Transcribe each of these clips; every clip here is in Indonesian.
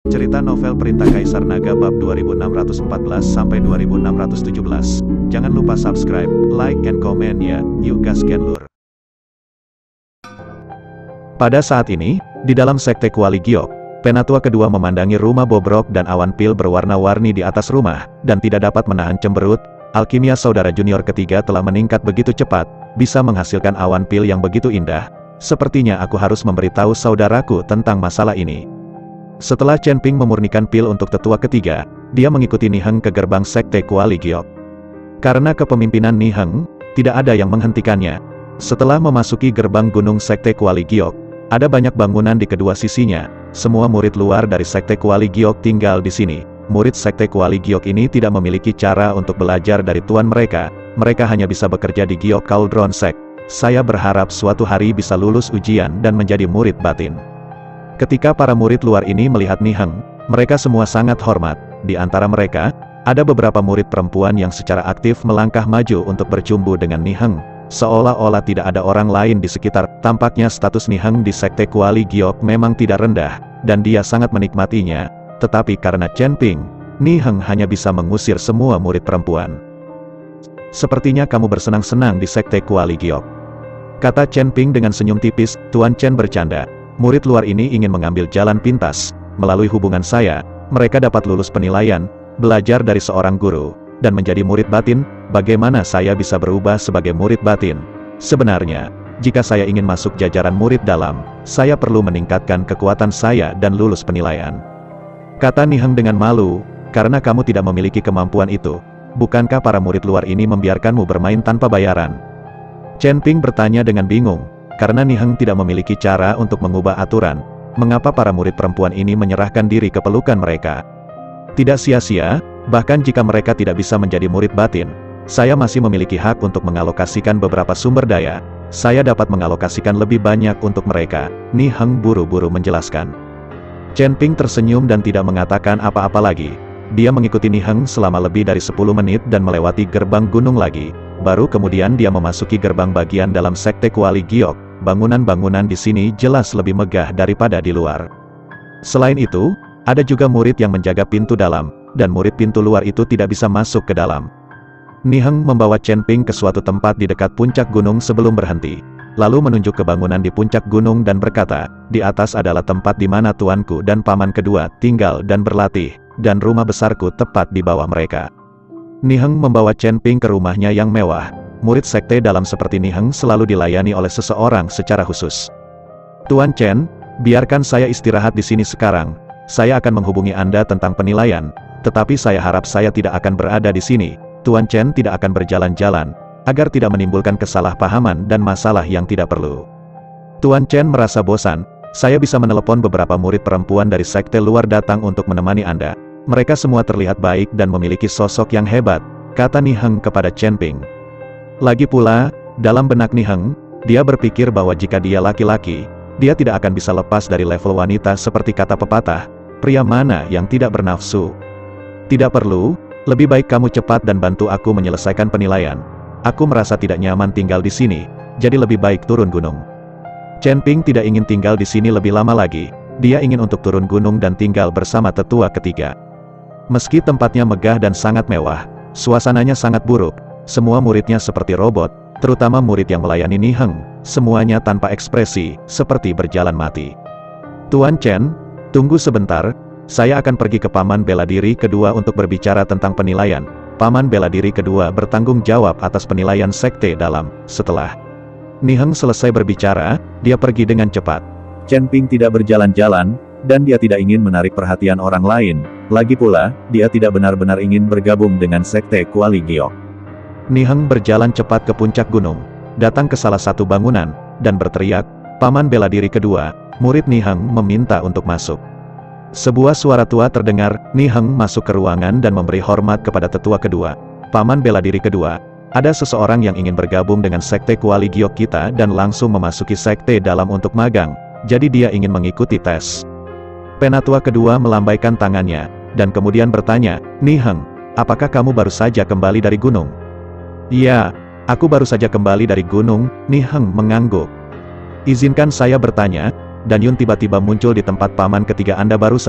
Cerita novel Perintah Kaisar Naga bab 2614-2617. Jangan lupa subscribe, like, and comment ya, yuk gasken lur. Pada saat ini, di dalam sekte Kuali Giok, Penatua kedua memandangi rumah bobrok dan awan pil berwarna-warni di atas rumah, dan tidak dapat menahan cemberut. Alkimia saudara junior ketiga telah meningkat begitu cepat, bisa menghasilkan awan pil yang begitu indah. Sepertinya aku harus memberitahu saudaraku tentang masalah ini. Setelah Chen Ping memurnikan pil untuk tetua ketiga, dia mengikuti Ni Heng ke gerbang sekte Kuali Giok. Karena kepemimpinan Ni Heng, tidak ada yang menghentikannya. Setelah memasuki gerbang gunung sekte Kuali Giok, ada banyak bangunan di kedua sisinya. Semua murid luar dari sekte Kuali Giok tinggal di sini. Murid sekte Kuali Giok ini tidak memiliki cara untuk belajar dari tuan mereka. Mereka hanya bisa bekerja di Giok Cauldron Sect. Saya berharap suatu hari bisa lulus ujian dan menjadi murid batin. Ketika para murid luar ini melihat Ni Heng, mereka semua sangat hormat. Di antara mereka, ada beberapa murid perempuan yang secara aktif melangkah maju untuk berjumpa dengan Ni Heng. Seolah-olah tidak ada orang lain di sekitar. Tampaknya status Ni Heng di sekte Kuali Giok memang tidak rendah, dan dia sangat menikmatinya. Tetapi karena Chen Ping, Ni Heng hanya bisa mengusir semua murid perempuan. Sepertinya kamu bersenang-senang di sekte Kuali Giok, kata Chen Ping dengan senyum tipis. Tuan Chen bercanda. Murid luar ini ingin mengambil jalan pintas. Melalui hubungan saya, mereka dapat lulus penilaian, belajar dari seorang guru, dan menjadi murid batin. Bagaimana saya bisa berubah sebagai murid batin? Sebenarnya, jika saya ingin masuk jajaran murid dalam, saya perlu meningkatkan kekuatan saya dan lulus penilaian, kata Ni Heng dengan malu. Karena kamu tidak memiliki kemampuan itu, bukankah para murid luar ini membiarkanmu bermain tanpa bayaran? Chen Ping bertanya dengan bingung. Karena Ni Heng tidak memiliki cara untuk mengubah aturan, mengapa para murid perempuan ini menyerahkan diri ke pelukan mereka? Tidak sia-sia, bahkan jika mereka tidak bisa menjadi murid batin, saya masih memiliki hak untuk mengalokasikan beberapa sumber daya. Saya dapat mengalokasikan lebih banyak untuk mereka, Ni Heng buru-buru menjelaskan. Chen Ping tersenyum dan tidak mengatakan apa-apa lagi. Dia mengikuti Ni Heng selama lebih dari 10 menit dan melewati gerbang gunung lagi. Baru kemudian dia memasuki gerbang bagian dalam sekte Kuali Giok. Bangunan-bangunan di sini jelas lebih megah daripada di luar. Selain itu, ada juga murid yang menjaga pintu dalam, dan murid pintu luar itu tidak bisa masuk ke dalam. Ni Heng membawa Chen Ping ke suatu tempat di dekat puncak gunung sebelum berhenti. Lalu menunjuk ke bangunan di puncak gunung dan berkata, di atas adalah tempat di mana tuanku dan paman kedua tinggal dan berlatih, dan rumah besarku tepat di bawah mereka. Ni Heng membawa Chen Ping ke rumahnya yang mewah. Murid sekte dalam seperti Ni Heng selalu dilayani oleh seseorang secara khusus. Tuan Chen, biarkan saya istirahat di sini sekarang. Saya akan menghubungi Anda tentang penilaian, tetapi saya harap saya tidak akan berada di sini. Tuan Chen tidak akan berjalan-jalan, agar tidak menimbulkan kesalahpahaman dan masalah yang tidak perlu. Tuan Chen merasa bosan. Saya bisa menelepon beberapa murid perempuan dari sekte luar datang untuk menemani Anda. Mereka semua terlihat baik dan memiliki sosok yang hebat, kata Ni Heng kepada Chen Ping. Lagi pula, dalam benak Ni Heng, dia berpikir bahwa jika dia laki-laki, dia tidak akan bisa lepas dari level wanita seperti kata pepatah, pria mana yang tidak bernafsu. Tidak perlu, lebih baik kamu cepat dan bantu aku menyelesaikan penilaian. Aku merasa tidak nyaman tinggal di sini, jadi lebih baik turun gunung. Chen Ping tidak ingin tinggal di sini lebih lama lagi, dia ingin untuk turun gunung dan tinggal bersama tetua ketiga. Meski tempatnya megah dan sangat mewah, suasananya sangat buruk. Semua muridnya seperti robot, terutama murid yang melayani Ni Heng, semuanya tanpa ekspresi, seperti berjalan mati. Tuan Chen, tunggu sebentar, saya akan pergi ke Paman Bela Diri kedua untuk berbicara tentang penilaian. Paman Bela Diri kedua bertanggung jawab atas penilaian sekte dalam. Setelah Ni Heng selesai berbicara, dia pergi dengan cepat. Chen Ping tidak berjalan-jalan, dan dia tidak ingin menarik perhatian orang lain. Lagi pula, dia tidak benar-benar ingin bergabung dengan sekte Kuali Giok. Ni Heng berjalan cepat ke puncak gunung, datang ke salah satu bangunan, dan berteriak, Paman Bela Diri kedua. Murid Ni Heng meminta untuk masuk. Sebuah suara tua terdengar. Ni Heng masuk ke ruangan dan memberi hormat kepada tetua kedua. Paman Bela Diri kedua, ada seseorang yang ingin bergabung dengan sekte Kuali Giok kita dan langsung memasuki sekte dalam untuk magang, jadi dia ingin mengikuti tes. Penatua kedua melambaikan tangannya, dan kemudian bertanya, Ni Heng, apakah kamu baru saja kembali dari gunung? Ya, aku baru saja kembali dari gunung, Ni Heng mengangguk. Izinkan saya bertanya, Dan Yun tiba-tiba muncul di tempat paman ketiga Anda barusan.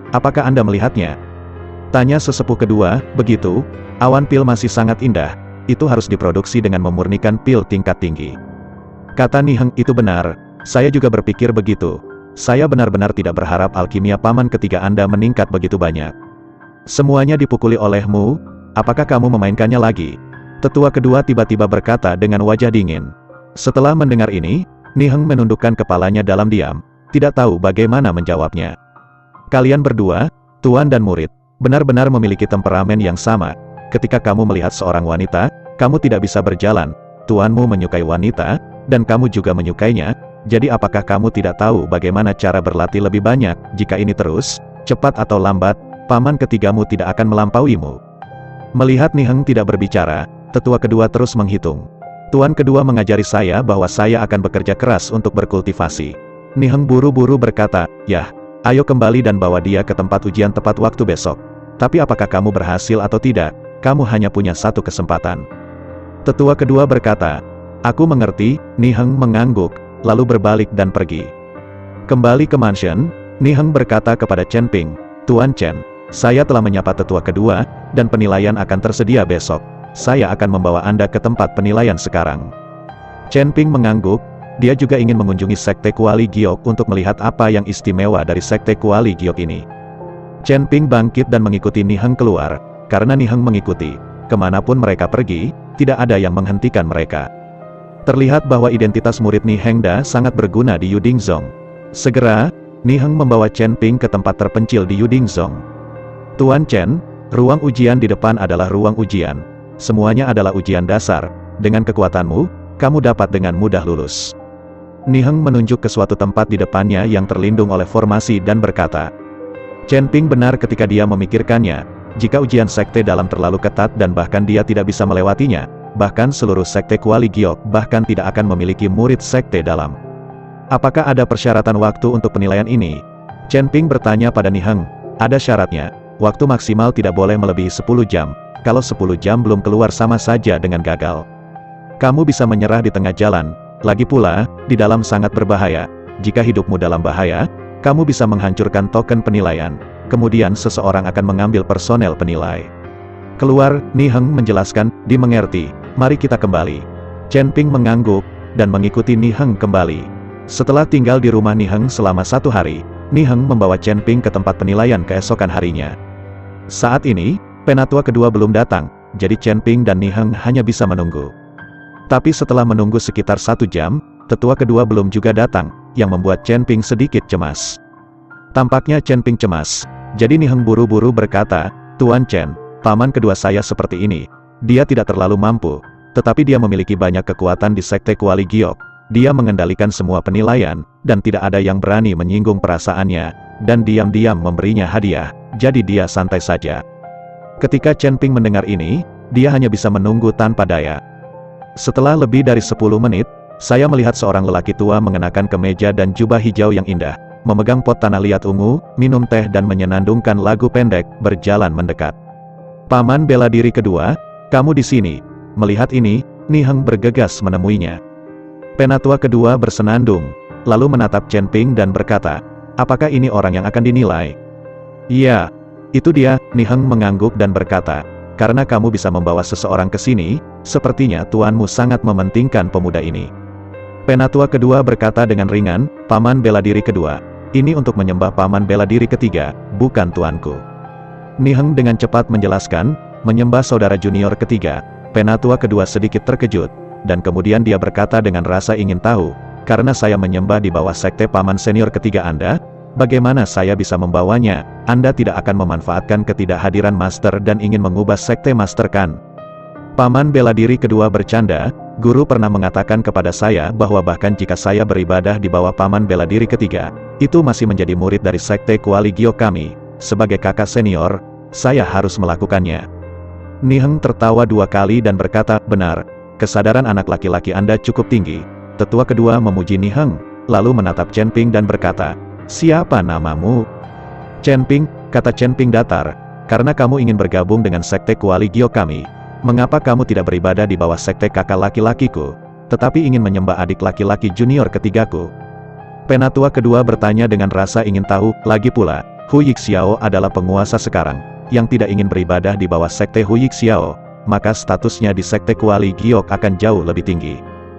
Apakah Anda melihatnya? Tanya sesepuh kedua. Begitu, awan pil masih sangat indah. Itu harus diproduksi dengan memurnikan pil tingkat tinggi. Kata Niheng, itu benar. Saya juga berpikir begitu. Saya benar-benar tidak berharap alkimia paman ketiga Anda meningkat begitu banyak. Semuanya dipukuli olehmu. Apakah kamu memainkannya lagi? Tetua kedua tiba-tiba berkata dengan wajah dingin. Setelah mendengar ini, Niheng menundukkan kepalanya dalam diam, tidak tahu bagaimana menjawabnya. Kalian berdua, tuan dan murid, benar-benar memiliki temperamen yang sama. Ketika kamu melihat seorang wanita, kamu tidak bisa berjalan. Tuanmu menyukai wanita, dan kamu juga menyukainya. Jadi apakah kamu tidak tahu bagaimana cara berlatih lebih banyak? Jika ini terus, cepat atau lambat, paman ketigamu tidak akan melampauimu. Melihat Niheng tidak berbicara, tetua kedua terus menghitung. Tuan kedua mengajari saya bahwa saya akan bekerja keras untuk berkultivasi. Niheng buru-buru berkata, "Yah, ayo kembali dan bawa dia ke tempat ujian tepat waktu besok. Tapi apakah kamu berhasil atau tidak, kamu hanya punya satu kesempatan." Tetua kedua berkata, "Aku mengerti." Niheng mengangguk, lalu berbalik dan pergi. Kembali ke mansion, Niheng berkata kepada Chen Ping, "Tuan Chen, saya telah menyapa tetua kedua, dan penilaian akan tersedia besok. Saya akan membawa Anda ke tempat penilaian sekarang." Chen Ping mengangguk, dia juga ingin mengunjungi Sekte Kuali Giok untuk melihat apa yang istimewa dari Sekte Kuali Giok ini. Chen Ping bangkit dan mengikuti Niheng keluar, karena Niheng mengikuti. Kemanapun mereka pergi, tidak ada yang menghentikan mereka. Terlihat bahwa identitas murid Nihengda sangat berguna di Yudingzong. Segera, Niheng membawa Chen Ping ke tempat terpencil di Yudingzong. "Tuan Chen, ruang ujian di depan adalah ruang ujian. Semuanya adalah ujian dasar. Dengan kekuatanmu, kamu dapat dengan mudah lulus." Niheng menunjuk ke suatu tempat di depannya yang terlindung oleh formasi dan berkata. Chen Ping benar ketika dia memikirkannya. Jika ujian sekte dalam terlalu ketat dan bahkan dia tidak bisa melewatinya, bahkan seluruh sekte Kuali Giok bahkan tidak akan memiliki murid sekte dalam. "Apakah ada persyaratan waktu untuk penilaian ini?" Chen Ping bertanya pada Niheng. "Ada syaratnya. Waktu maksimal tidak boleh melebihi 10 jam. Kalau 10 jam belum keluar sama saja dengan gagal. Kamu bisa menyerah di tengah jalan. Lagi pula, di dalam sangat berbahaya. Jika hidupmu dalam bahaya, kamu bisa menghancurkan token penilaian. Kemudian seseorang akan mengambil personel penilai." "Keluar," Niheng menjelaskan, "dimengerti. Mari kita kembali." Chen Ping mengangguk, dan mengikuti Niheng kembali. Setelah tinggal di rumah Niheng selama 1 hari, Niheng membawa Chen Ping ke tempat penilaian keesokan harinya. Saat ini, penatua kedua belum datang, jadi Chen Ping dan Niheng hanya bisa menunggu. Tapi setelah menunggu sekitar 1 jam, tetua kedua belum juga datang, yang membuat Chen Ping sedikit cemas. Tampaknya Chen Ping cemas, jadi Niheng buru-buru berkata, "Tuan Chen, paman kedua saya seperti ini. Dia tidak terlalu mampu, tetapi dia memiliki banyak kekuatan di Sekte Kuali Giok. Dia mengendalikan semua penilaian, dan tidak ada yang berani menyinggung perasaannya, dan diam-diam memberinya hadiah, jadi dia santai saja." Ketika Chen Ping mendengar ini, dia hanya bisa menunggu tanpa daya. Setelah lebih dari 10 menit, saya melihat seorang lelaki tua mengenakan kemeja dan jubah hijau yang indah, memegang pot tanah liat ungu, minum teh dan menyenandungkan lagu pendek, berjalan mendekat. "Paman bela diri kedua, kamu di sini." Melihat ini, Niheng bergegas menemuinya. Penatua kedua bersenandung, lalu menatap Chen Ping dan berkata, "Apakah ini orang yang akan dinilai?" "Iya, itu dia." Niheng mengangguk dan berkata, "Karena kamu bisa membawa seseorang ke sini, sepertinya tuanmu sangat mementingkan pemuda ini." Penatua kedua berkata dengan ringan, "Paman bela diri kedua. Ini untuk menyembah paman bela diri ketiga, bukan tuanku." Niheng dengan cepat menjelaskan, "Menyembah saudara junior ketiga." Penatua kedua sedikit terkejut, dan kemudian dia berkata dengan rasa ingin tahu, "Karena saya menyembah di bawah sekte paman senior ketiga Anda, bagaimana saya bisa membawanya? Anda tidak akan memanfaatkan ketidakhadiran master dan ingin mengubah sekte master kan?" Paman bela diri kedua bercanda, "Guru pernah mengatakan kepada saya bahwa bahkan jika saya beribadah di bawah paman bela diri ketiga, itu masih menjadi murid dari Sekte Kuali Giok kami. Sebagai kakak senior, saya harus melakukannya." Niheng tertawa 2 kali dan berkata, "Benar, kesadaran anak laki-laki Anda cukup tinggi." Tetua kedua memuji Niheng, lalu menatap Chen Ping dan berkata, "Siapa namamu?" "Chen Ping," kata Chen Ping datar, "karena kamu ingin bergabung dengan Sekte Kuali Giok kami. Mengapa kamu tidak beribadah di bawah sekte kakak laki-lakiku, tetapi ingin menyembah adik laki-laki junior ketigaku?" Penatua kedua bertanya dengan rasa ingin tahu, "Lagi pula, Hu Yixiao adalah penguasa sekarang, yang tidak ingin beribadah di bawah sekte Hu Yixiao, maka statusnya di sekte Kuali Giok akan jauh lebih tinggi.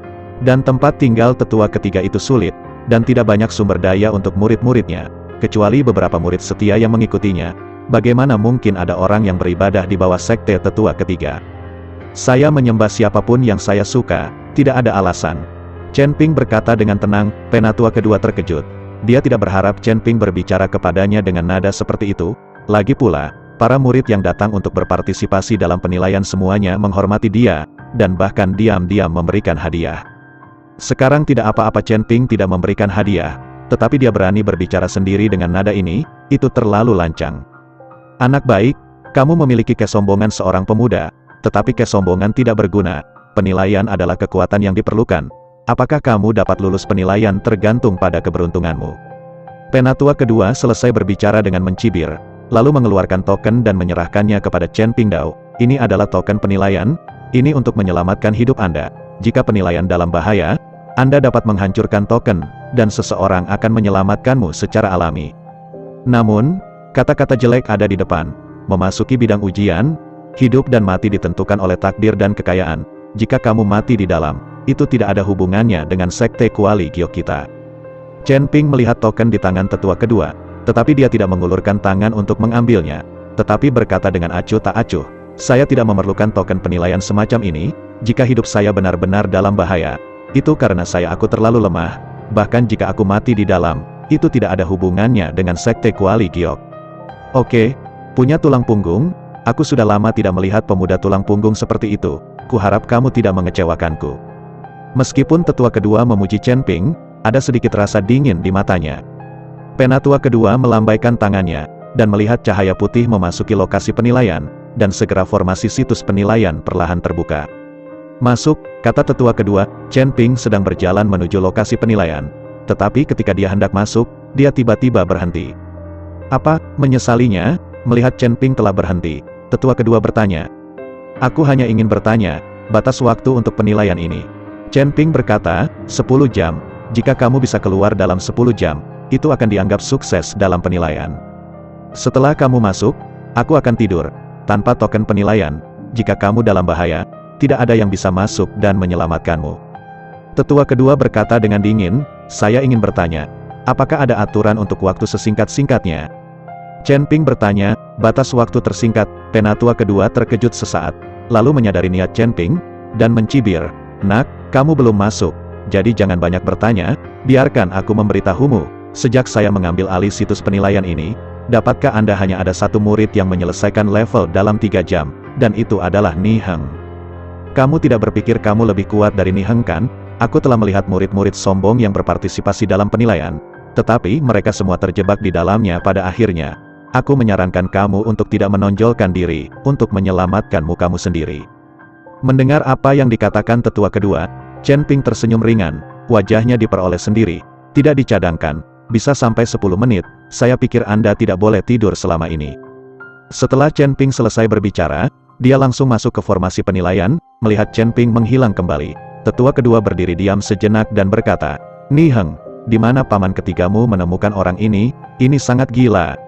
Dan tempat tinggal tetua ketiga itu sulit, dan tidak banyak sumber daya untuk murid-muridnya, kecuali beberapa murid setia yang mengikutinya. Bagaimana mungkin ada orang yang beribadah di bawah sekte tetua ketiga? Saya menyembah siapapun yang saya suka, tidak ada alasan. Chen Ping berkata dengan tenang. Penatua kedua terkejut. Dia tidak berharap Chen Ping berbicara kepadanya dengan nada seperti itu. Lagi pula, para murid yang datang untuk berpartisipasi dalam penilaian semuanya menghormati dia, dan bahkan diam-diam memberikan hadiah. Sekarang tidak apa-apa Chen Ping tidak memberikan hadiah, tetapi dia berani berbicara sendiri dengan nada ini, itu terlalu lancang. Anak baik, kamu memiliki kesombongan seorang pemuda, tetapi kesombongan tidak berguna. Penilaian adalah kekuatan yang diperlukan. Apakah kamu dapat lulus penilaian tergantung pada keberuntunganmu. Penatua kedua selesai berbicara dengan mencibir, lalu mengeluarkan token dan menyerahkannya kepada Chen Pingdao. Ini adalah token penilaian, ini untuk menyelamatkan hidup Anda. Jika penilaian dalam bahaya, Anda dapat menghancurkan token, dan seseorang akan menyelamatkanmu secara alami. Namun, kata-kata jelek ada di depan. Memasuki bidang ujian, hidup dan mati ditentukan oleh takdir dan kekayaan. Jika kamu mati di dalam, itu tidak ada hubungannya dengan sekte Kuali Giok kita. Chen Ping melihat token di tangan tetua kedua, tetapi dia tidak mengulurkan tangan untuk mengambilnya, tetapi berkata dengan acuh tak acuh, saya tidak memerlukan token penilaian semacam ini. Jika hidup saya benar-benar dalam bahaya, itu karena aku terlalu lemah, bahkan jika aku mati di dalam, itu tidak ada hubungannya dengan sekte Kuali Giok. Oke, punya tulang punggung, aku sudah lama tidak melihat pemuda tulang punggung seperti itu, kuharap kamu tidak mengecewakanku. Meskipun tetua kedua memuji Chen Ping, ada sedikit rasa dingin di matanya. Penatua kedua melambaikan tangannya, dan melihat cahaya putih memasuki lokasi penilaian, dan segera formasi situs penilaian perlahan terbuka. Masuk, kata tetua kedua. Chen Ping sedang berjalan menuju lokasi penilaian. Tetapi ketika dia hendak masuk, dia tiba-tiba berhenti. Apa, menyesalinya? Melihat Chen Ping telah berhenti, tetua kedua bertanya. Aku hanya ingin bertanya, batas waktu untuk penilaian ini. Chen Ping berkata, 10 jam. Jika kamu bisa keluar dalam 10 jam, itu akan dianggap sukses dalam penilaian. Setelah kamu masuk, aku akan tidur, tanpa token penilaian. Jika kamu dalam bahaya, tidak ada yang bisa masuk dan menyelamatkanmu. Tetua kedua berkata dengan dingin, saya ingin bertanya, apakah ada aturan untuk waktu sesingkat-singkatnya? Chen Ping bertanya, batas waktu tersingkat. Penatua kedua terkejut sesaat, lalu menyadari niat Chen Ping, dan mencibir, nak, kamu belum masuk, jadi jangan banyak bertanya, biarkan aku memberitahumu. Sejak saya mengambil alih situs penilaian ini, dapatkah Anda hanya ada satu murid yang menyelesaikan level dalam 3 jam, dan itu adalah Ni Heng. Kamu tidak berpikir kamu lebih kuat dari Ni Heng kan? Aku telah melihat murid-murid sombong yang berpartisipasi dalam penilaian, tetapi mereka semua terjebak di dalamnya pada akhirnya. Aku menyarankan kamu untuk tidak menonjolkan diri, untuk menyelamatkan mukamu sendiri. Mendengar apa yang dikatakan tetua kedua, Chen Ping tersenyum ringan, wajahnya diperoleh sendiri, tidak dicadangkan, bisa sampai 10 menit, saya pikir Anda tidak boleh tidur selama ini. Setelah Chen Ping selesai berbicara, dia langsung masuk ke formasi penilaian. Melihat Chen Ping menghilang kembali, tetua kedua berdiri diam sejenak dan berkata, Ni Heng, di mana paman ketigamu menemukan orang ini? Ini sangat gila.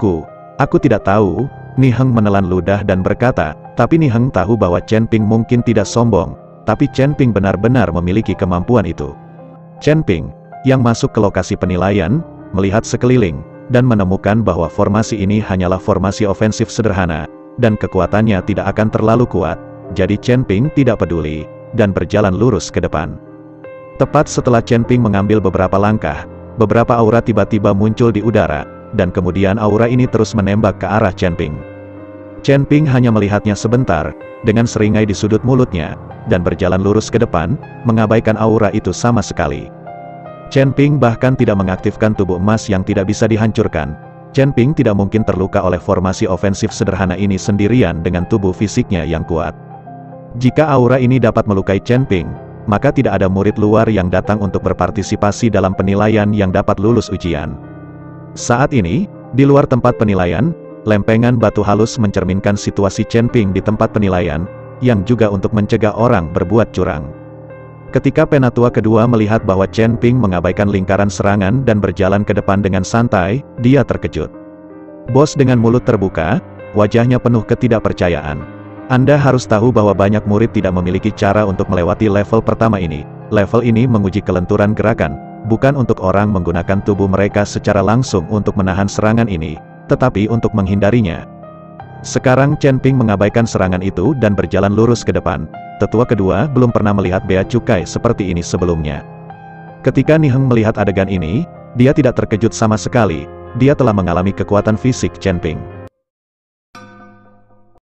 Aku tidak tahu. Ni Heng menelan ludah dan berkata, tapi Ni Heng tahu bahwa Chen Ping mungkin tidak sombong, tapi Chen Ping benar-benar memiliki kemampuan itu. Chen Ping, yang masuk ke lokasi penilaian, melihat sekeliling, dan menemukan bahwa formasi ini hanyalah formasi ofensif sederhana, dan kekuatannya tidak akan terlalu kuat, jadi Chen Ping tidak peduli, dan berjalan lurus ke depan. Tepat setelah Chen Ping mengambil beberapa langkah, beberapa aura tiba-tiba muncul di udara, dan kemudian aura ini terus menembak ke arah Chen Ping. Chen Ping hanya melihatnya sebentar, dengan seringai di sudut mulutnya, dan berjalan lurus ke depan, mengabaikan aura itu sama sekali. Chen Ping bahkan tidak mengaktifkan tubuh emas yang tidak bisa dihancurkan. Chen Ping tidak mungkin terluka oleh formasi ofensif sederhana ini sendirian dengan tubuh fisiknya yang kuat. Jika aura ini dapat melukai Chen Ping, maka tidak ada murid luar yang datang untuk berpartisipasi dalam penilaian yang dapat lulus ujian. Saat ini, di luar tempat penilaian, lempengan batu halus mencerminkan situasi Chen Ping di tempat penilaian, yang juga untuk mencegah orang berbuat curang. Ketika penatua kedua melihat bahwa Chen Ping mengabaikan lingkaran serangan dan berjalan ke depan dengan santai, dia terkejut. Bos dengan mulut terbuka, wajahnya penuh ketidakpercayaan. Anda harus tahu bahwa banyak murid tidak memiliki cara untuk melewati level pertama ini. Level ini menguji kelenturan gerakan, bukan untuk orang menggunakan tubuh mereka secara langsung untuk menahan serangan ini, tetapi untuk menghindarinya. Sekarang Chen Ping mengabaikan serangan itu dan berjalan lurus ke depan. Tetua kedua belum pernah melihat bea cukai seperti ini sebelumnya. Ketika Niheng melihat adegan ini, dia tidak terkejut sama sekali. Dia telah mengalami kekuatan fisik Chen Ping.